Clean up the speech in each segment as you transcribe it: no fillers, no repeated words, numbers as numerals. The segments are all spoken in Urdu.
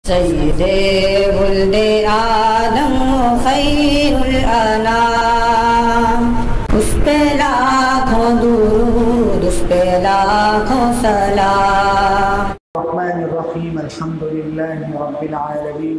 سید ولد آدم خیر الانام، اس پہ لاکھوں درود، اس پہ لاکھوں سلام۔ الرحمن الرحیم، الحمد للہ رب العالمین،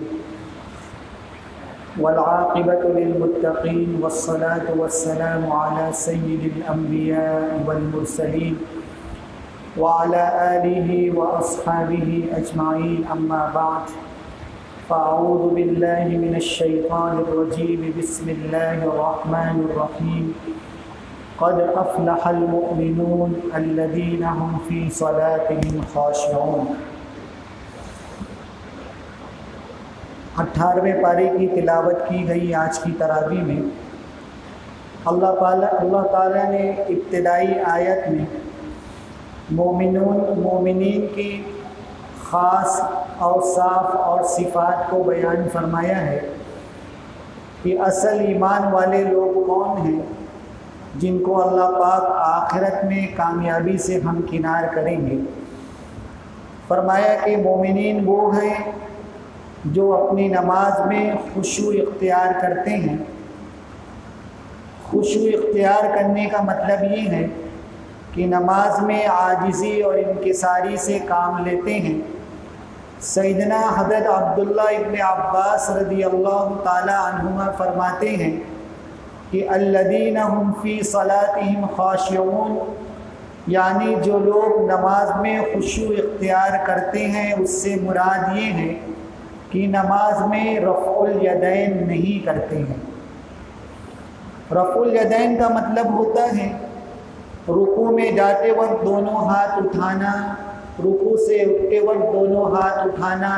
والعاقبۃ للمتقین، والصلاة والسلام علی سید الانبیاء والمرسلین وعلى آلہ واصحابہ اجمعین، اما بعد، فاعوذ باللہ من الشیطان الرجیم، بسم اللہ الرحمن الرحیم۔ قد افلح المؤمنون الذین هم فی صلاتهم خاشعون۔ 18ویں پارے کی تلاوت کی گئی آج کی تراویح میں اللہ تعالیٰ نے ابتدائی آیت میں مومنین کی خاص اوصاف اور صفات کو بیان فرمایا ہے کہ اصل ایمان والے لوگ کون ہیں جن کو اللہ پاک آخرت میں کامیابی سے ہمکنار کریں گے۔ فرمایا کہ مومنین وہ ہیں جو اپنی نماز میں خشوع اختیار کرتے ہیں۔ خشوع اختیار کرنے کا مطلب یہ ہے کہ نماز میں عاجزی اور انکساری سے کام لیتے ہیں۔ سیدنا حضرت عبداللہ ابن عباس رضی اللہ تعالی عنہما فرماتے ہیں کہ الذین هم فی صلاتهم خاشعون، یعنی جو لوگ نماز میں خشوع اختیار کرتے ہیں اس سے مراد یہ ہے کہ نماز میں رفع الیدین نہیں کرتے ہیں۔ رفع الیدین کا مطلب ہوتا ہے رکوع میں جاتے وقت دونوں ہاتھ اٹھانا، رکوع سے اٹھتے وقت دونوں ہاتھ اٹھانا،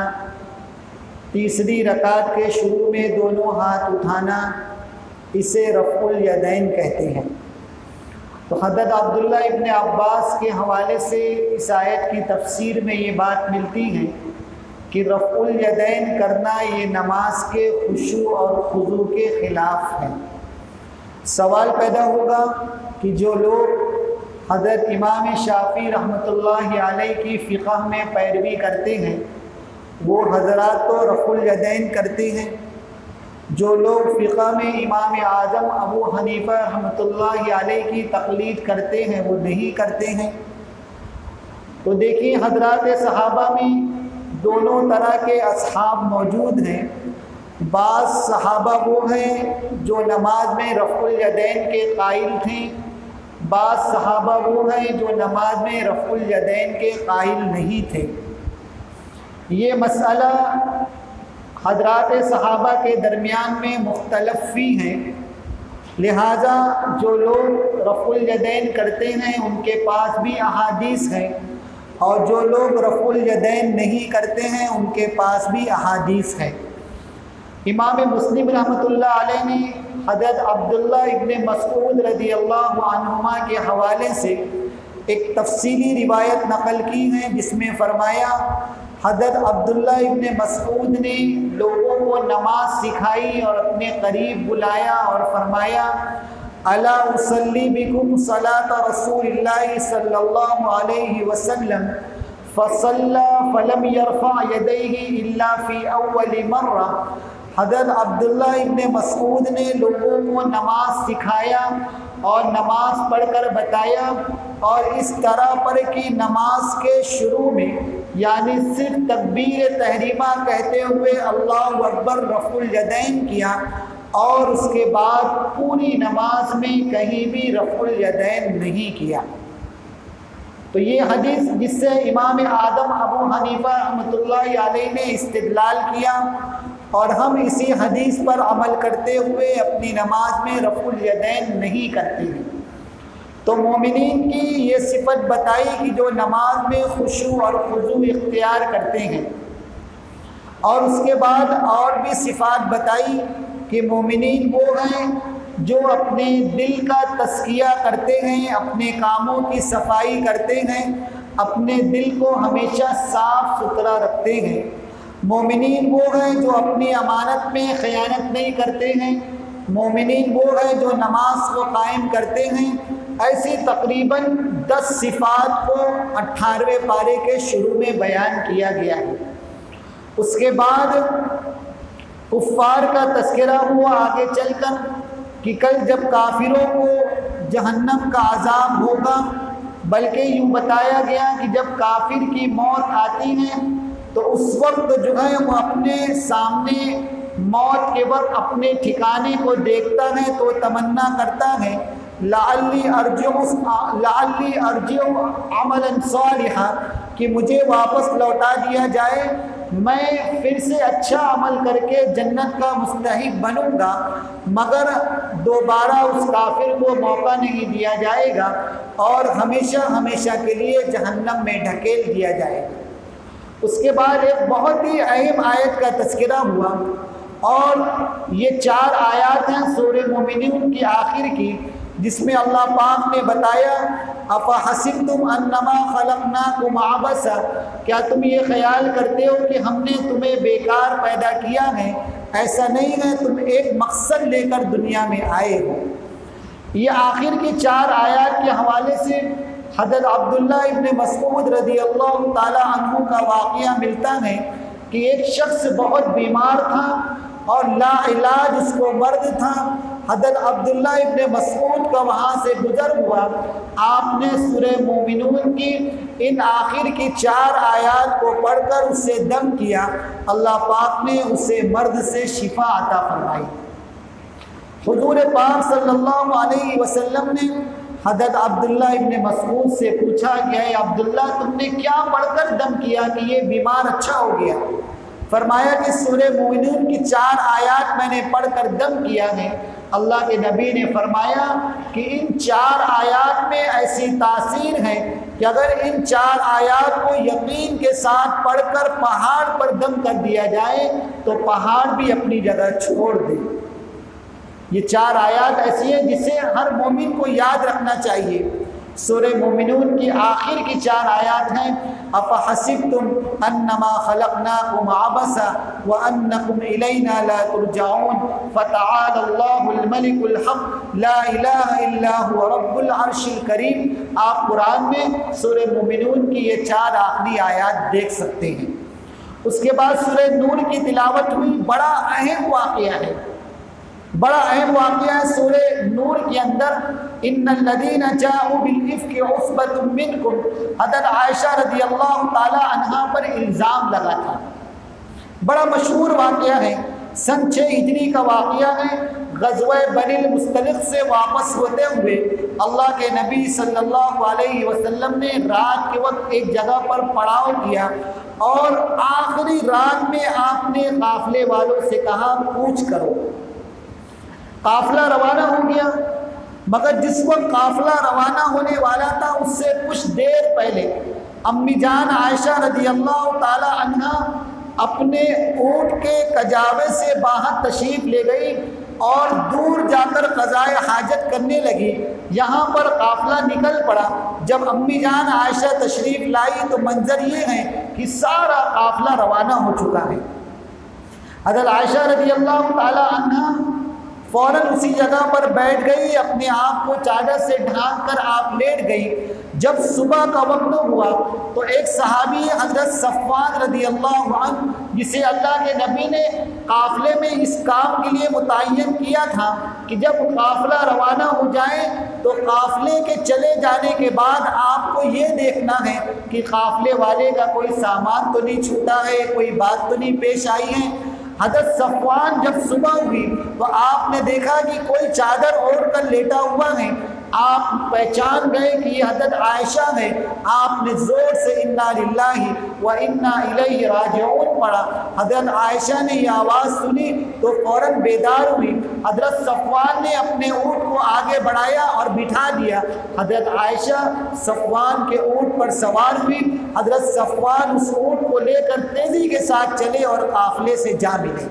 تیسری رکعت کے شروع میں دونوں ہاتھ اٹھانا، اسے رفع الیدین کہتے ہیں۔ تو حضرت عبداللہ ابن عباس کے حوالے سے اس آیت کی تفسیر میں یہ بات ملتی ہے کہ رفع الیدین کرنا یہ نماز کے خشوع اور خضوع کے خلاف ہے۔ سوال پیدا ہوگا کہ جو لوگ حضرت امام شافعی رحمۃ اللہ علیہ کی فقہ میں پیروی کرتے ہیں وہ حضرات تو رفع الیدین کرتے ہیں، جو لوگ فقہ میں امام اعظم ابو حنیفہ رحمۃ اللہ علیہ کی تقلید کرتے ہیں وہ نہیں کرتے ہیں۔ تو دیکھیے حضرات صحابہ میں دونوں طرح کے اصحاب موجود ہیں۔ بعض صحابہ وہ ہیں جو نماز میں رفع الیدین کے قائل تھے، بعض صحابہ وہ ہیں جو نماز میں رفع الیدین کے قائل نہیں تھے۔ یہ مسئلہ حضرات صحابہ کے درمیان میں مختلف فی ہیں، لہٰذا جو لوگ رفع الیدین کرتے ہیں ان کے پاس بھی احادیث ہیں، اور جو لوگ رفع الیدین نہیں کرتے ہیں ان کے پاس بھی احادیث ہیں۔ امام مسلم رحمۃ اللہ علیہ نے حضرت عبداللہ ابن مسعود رضی اللہ عنہما کے حوالے سے ایک تفصیلی روایت نقل کی ہے جس میں فرمایا حضرت عبداللہ ابن مسعود نے لوگوں کو نماز سکھائی اور اپنے قریب بلایا اور فرمایا الا اصلی بکم صلاۃ رسول اللہ صلی اللہ علیہ وسلم فصلی فلم یرفع یدیہ الا فی اول مرہ۔ حضرت عبداللہ ابن مسعود نے لوگوں کو نماز سکھایا اور نماز پڑھ کر بتایا، اور اس طرح پر کہ نماز کے شروع میں یعنی صرف تکبیر تحریمہ کہتے ہوئے اللہ اکبر رفع الیدین کیا، اور اس کے بعد پوری نماز میں کہیں بھی رفع الیدین نہیں کیا۔ تو یہ حدیث جس سے امام اعظم ابو حنیفہ رحمۃ اللہ علیہ نے استدلال کیا، اور ہم اسی حدیث پر عمل کرتے ہوئے اپنی نماز میں رفع الیدین نہیں کرتے ہیں۔ تو مومنین کی یہ صفت بتائی کہ جو نماز میں خشوع اور خضوع اختیار کرتے ہیں، اور اس کے بعد اور بھی صفات بتائی کہ مومنین وہ ہیں جو اپنے دل کا تزکیہ کرتے ہیں، اپنے کاموں کی صفائی کرتے ہیں، اپنے دل کو ہمیشہ صاف ستھرا رکھتے ہیں۔ مومنین وہ ہیں جو اپنی امانت میں خیانت نہیں کرتے ہیں، مومنین وہ ہیں جو نماز کو قائم کرتے ہیں۔ ایسی تقریباً 10 صفات کو 18ویں پارے کے شروع میں بیان کیا گیا ہے۔ اس کے بعد کفار کا تذکرہ ہوا آگے چل کر کہ کل جب کافروں کو جہنم کا عذاب ہوگا، بلکہ یوں بتایا گیا کہ جب کافر کی موت آتی ہے تو اس وقت جو ہے وہ اپنے سامنے موت کے وقت اپنے ٹھکانے کو دیکھتا ہے تو تمنا کرتا ہے لعلی ارجع عملا صالحا، کہ مجھے واپس لوٹا دیا جائے، میں پھر سے اچھا عمل کر کے جنت کا مستحق بنوں گا، مگر دوبارہ اس کافر کو موقع نہیں دیا جائے گا اور ہمیشہ ہمیشہ کے لیے جہنم میں ڈھکیل دیا جائے گا۔ اس کے بعد ایک بہت ہی اہم آیت کا تذکرہ ہوا، اور یہ 4 آیات ہیں سورہ مومنون کی آخر کی، جس میں اللہ پاک نے بتایا افحسبتم انما خلقناکم عبثا، کیا تم یہ خیال کرتے ہو کہ ہم نے تمہیں بیکار پیدا کیا ہے؟ ایسا نہیں ہے، تم ایک مقصد لے کر دنیا میں آئے ہو۔ یہ آخر کی 4 آیات کے حوالے سے حضرت عبداللہ ابن مسعود رضی اللہ تعالی عنہ کا واقعہ ملتا ہے کہ ایک شخص بہت بیمار تھا اور لا علاج اس کو مرض تھا۔ حضرت عبداللہ ابن مسعود کا وہاں سے گزر ہوا، آپ نے سورہ مومنون کی ان آخر کی 4 آیات کو پڑھ کر اس سے دم کیا، اللہ پاک نے اسے مرض سے شفا عطا فرمائی۔ حضور پاک صلی اللہ علیہ وسلم نے حضرت عبداللہ ابن مسعود سے پوچھا کہ اے عبداللہ تم نے کیا پڑھ کر دم کیا کہ یہ بیمار اچھا ہو گیا؟ فرمایا کہ سورہ مومنون کی 4 آیات میں نے پڑھ کر دم کیا ہے۔ اللہ کے نبی نے فرمایا کہ ان 4 آیات میں ایسی تاثیر ہے کہ اگر ان 4 آیات کو یقین کے ساتھ پڑھ کر پہاڑ پر دم کر دیا جائے تو پہاڑ بھی اپنی جگہ چھوڑ دے۔ یہ 4 آیات ایسی ہیں جسے ہر مومن کو یاد رکھنا چاہیے۔ سورہ مومنون کی آخر کی 4 آیات ہیں افحسبتم انما خلقناکم عبثا وانکم الینا لا ترجعون فتعالى اللہ الملک الحق لا الہ الا هو رب العرش الکریم۔ آپ قرآن میں سورہ مومنون کی یہ 4 آخری آیات دیکھ سکتے ہیں۔ اس کے بعد سورہ نور کی تلاوت ہوئی، بڑا اہم واقعہ ہے، بڑا اہم واقعہ ہے سورہ نور کے اندر۔ ان الذین جاءوا بالافک عصبۃ منکم، حضرت عائشہ رضی اللہ تعالی عنہا پر الزام لگا تھا، بڑا مشہور واقعہ ہے، سن 6 ہجری کا واقعہ ہے۔ غزوہ بنی المصطلق سے واپس ہوتے ہوئے اللہ کے نبی صلی اللہ علیہ وسلم نے رات کے وقت ایک جگہ پر پڑاؤ کیا، اور آخری رات میں آپ نے قافلے والوں سے کہا کوچ کرو۔ قافلہ روانہ ہو گیا، مگر جس وقت قافلہ روانہ ہونے والا تھا اس سے کچھ دیر پہلے امی جان عائشہ رضی اللہ تعالی عنہ اپنے اونٹ کے کجاوے سے باہر تشریف لے گئی اور دور جا کر قضائے حاجت کرنے لگی۔ یہاں پر قافلہ نکل پڑا۔ جب امی جان عائشہ تشریف لائی تو منظر یہ ہے کہ سارا قافلہ روانہ ہو چکا ہے۔ حضرت عائشہ رضی اللہ تعالی عنہ فوراً اسی جگہ پر بیٹھ گئی، اپنے آپ کو چادر سے ڈھانپ کر آپ لیٹ گئی۔ جب صبح کا وقت ہوا تو ایک صحابی حضرت صفوان رضی اللہ عنہ، جسے اللہ کے نبی نے قافلے میں اس کام کے لیے متعین کیا تھا کہ جب قافلہ روانہ ہو جائے تو قافلے کے چلے جانے کے بعد آپ کو یہ دیکھنا ہے کہ قافلے والے کا کوئی سامان تو نہیں چھوٹا ہے، کوئی بات تو نہیں پیش آئی ہے۔ حضرت صفوان جب صبح ہوئی تو آپ نے دیکھا کہ کوئی چادر اوڑھ کر لیٹا ہوا ہے۔ آپ پہچان گئے کہ یہ حضرت عائشہ ہے۔ آپ نے زور سے انا للہ و انا الیہ راجعون پڑھا۔ حضرت عائشہ نے یہ آواز سنی تو فوراً بیدار ہوئی۔ حضرت صفوان نے اپنے اونٹ کو آگے بڑھایا اور بٹھا دیا۔ حضرت عائشہ صفوان کے اونٹ پر سوار ہوئی۔ حضرت صفوان اس اونٹ کو لے کر تیزی کے ساتھ چلے اور قافلے سے جا ملے۔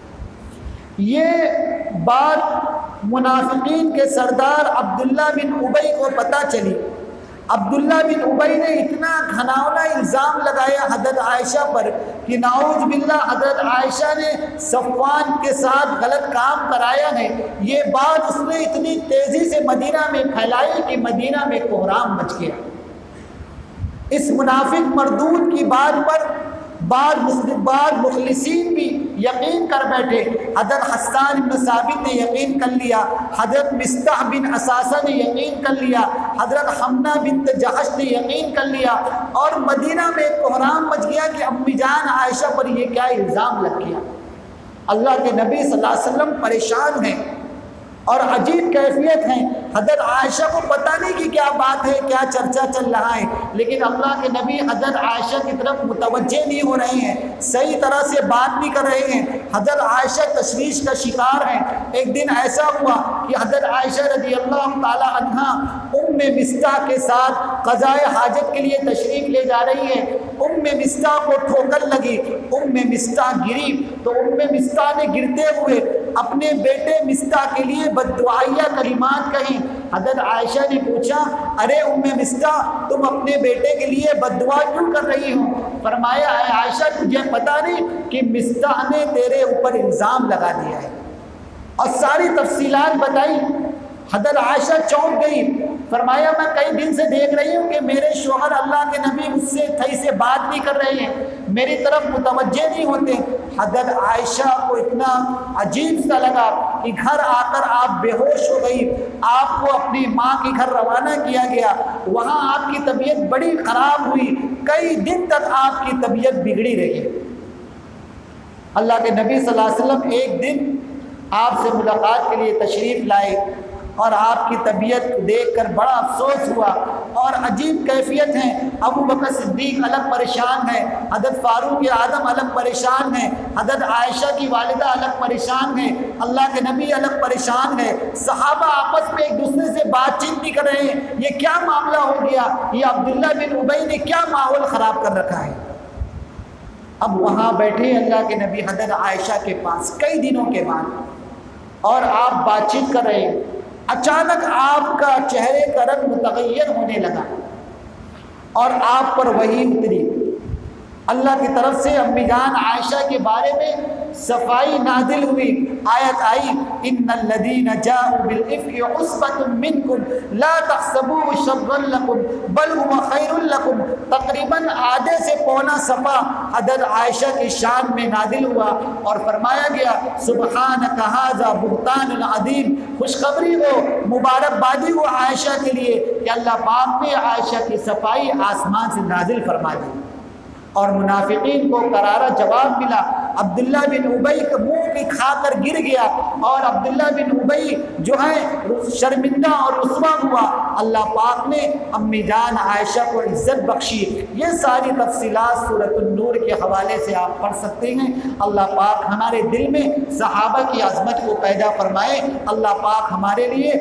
یہ بات منافقین کے سردار عبداللہ بن ابی کو پتہ چلی۔ عبداللہ بن ابی نے اتنا گھناؤنا الزام لگایا حضرت عائشہ پر کہ نعوذ باللہ حضرت عائشہ نے صفوان کے ساتھ غلط کام کرایا ہے۔ یہ بات اس نے اتنی تیزی سے مدینہ میں پھیلائی کہ مدینہ میں کوہرام مچ گیا۔ اس منافق مردود کی بات پر بعض مخلصین بھی یقین کر بیٹھے. حضرت حسان بن ثابت نے یقین کر لیا, حضرت مصطح بن اساسہ نے یقین کر لیا, حضرت حمنہ بنت جحش نے یقین کر لیا, اور مدینہ میں کوہرام مچ گیا کہ امی جان عائشہ پر یہ کیا الزام لگ گیا. اللہ کے نبی صلی اللہ علیہ وسلم پریشان ہیں اور عجیب کیفیت ہیں. حضرت عائشہ کو پتہ نہیں کہ کیا بات ہے, کیا چرچا چل رہا ہے, لیکن اللہ کے نبی حضرت عائشہ کی طرف متوجہ نہیں ہو رہے ہیں, صحیح طرح سے بات نہیں کر رہے ہیں. حضرت عائشہ تشویش کا شکار ہیں. ایک دن ایسا ہوا کہ حضرت عائشہ رضی اللہ تعالی عنہا مصطح کے ساتھ قضائے حاجت کے لیے تشریف لے جا رہی ہے. مصطح کو ٹھوکر لگی, مصطح گری تو مصطح نے گرتے ہوئے اپنے بیٹے مصطح کے لیے بددعائیہ کلمات کہیں. حضرت عائشہ نے پوچھا, ارے مصطح تم اپنے بیٹے کے لیے بددعا کیوں کر رہی ہو؟ فرمایا, اے عائشہ تجھے پتہ نہیں کہ مصطح نے تیرے اوپر الزام لگا دیا ہے, اور ساری تفصیلات بتائی. حضرت عائشہ چونک گئی. فرمایا, میں کئی دن سے دیکھ رہی ہوں کہ میرے شوہر اللہ کے نبی مجھ سے تھئی سے بات نہیں کر رہے ہیں, میری طرف متوجہ نہیں ہوتے. حضرت عائشہ کو اتنا عجیب سا لگا کہ گھر آ کر آپ بے ہوش ہو گئی. آپ کو اپنی ماں کے گھر روانہ کیا گیا. وہاں آپ کی طبیعت بڑی خراب ہوئی, کئی دن تک آپ کی طبیعت بگڑی رہی. اللہ کے نبی صلی اللہ علیہ وسلم ایک دن آپ سے ملاقات کے لیے تشریف لائے, اور آپ کی طبیعت دیکھ کر بڑا افسوس ہوا, اور عجیب کیفیت ہیں. ابو بکر صدیق الگ پریشان ہیں, حضرت فاروق اعظم الگ پریشان ہیں, حضرت عائشہ کی والدہ الگ پریشان ہیں, اللہ کے نبی الگ پریشان ہیں, صحابہ آپس میں ایک دوسرے سے بات چیت نہیں کر رہے ہیں. یہ کیا معاملہ ہو گیا؟ یہ عبداللہ بن ابی نے کیا ماحول خراب کر رکھا ہے؟ اب وہاں بیٹھے اللہ کے نبی حضرت عائشہ کے پاس کئی دنوں کے بعد, اور آپ بات چیت کر رہے ہیں. اچانک آپ کا چہرے کا رنگ متغیر ہونے لگا, اور آپ پر وحی اتری. اللہ کی طرف سے امی جان عائشہ کے بارے میں صفائی نازل ہوئی. آیت آئی, ان الذین جاءوا بالافک عصبۃ منکم لا تحسبوه شرا لکم بل هو خیر لکم. تقریباً آدھے سے پونا صفحہ حضرت عائشہ کی شان میں نازل ہوا, اور فرمایا گیا سبحانک ھذا بہتان عظیم. خوشخبری ہو, مبارکبادی ہو عائشہ کے لیے کہ اللہ پاک نے عائشہ کی صفائی آسمان سے نازل فرما دی. اور منافقین کو کرارا جواب ملا. عبداللہ بن ابی کا منہ کی کھا کر گر گیا, اور عبداللہ بن ابی جو ہے شرمندہ اور رسوا ہوا. اللہ پاک نے امی جان عائشہ کو عزت بخشی. یہ ساری تفصیلات سورۃ النور کے حوالے سے آپ پڑھ سکتے ہیں. اللہ پاک ہمارے دل میں صحابہ کی عظمت کو پیدا فرمائے. اللہ پاک ہمارے لیے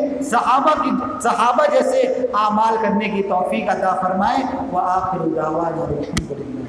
صحابہ جیسے اعمال کرنے کی توفیق عطا فرمائے. وآخر دعوانا الحمدللہ.